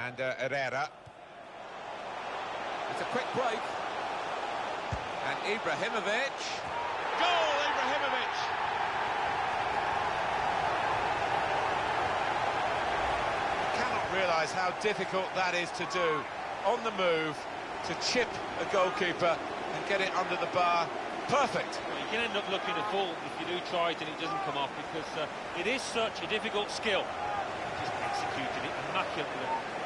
And Herrera. It's a quick break. And Ibrahimovic. Goal, Ibrahimovic! You cannot realise how difficult that is to do. On the move, to chip a goalkeeper and get it under the bar. Perfect. Well, you can end up looking a fool if you do try it and it doesn't come off, because it is such a difficult skill. Just executed it immaculately.